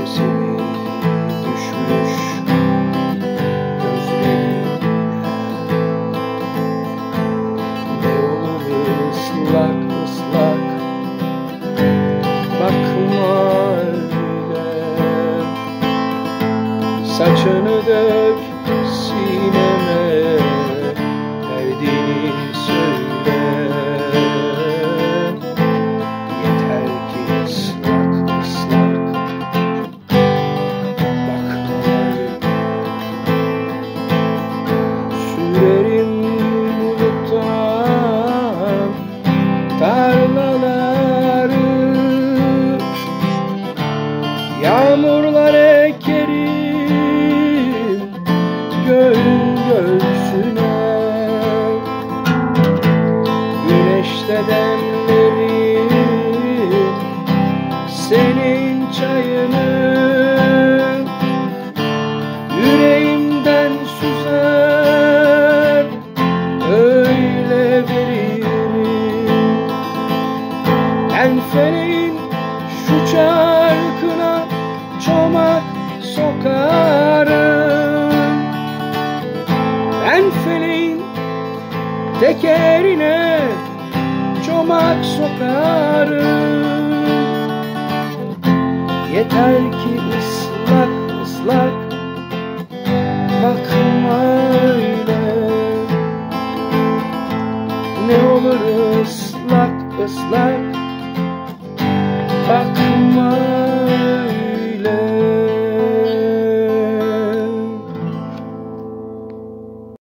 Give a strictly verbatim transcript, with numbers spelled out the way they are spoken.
seni düşmüş gözlerine. Ne olur ıslak ıslak bakma öyle. Saçını dök sineme, derdini söyle. Yeter ki ıslak ıslak bakma öyle. Sürerim buluttan tarlaları, yağmurlar ekerim göğün göğsüne. Güneşte demlerim senin çayını, yüreğimden süzer öyle veririm. Ben feleğin şu çarkına çomak sokarım. Ben feleğin tekerine çomak sokarım. Yeter ki ıslak ıslak bakma öyle. Ne olur ıslak ıslak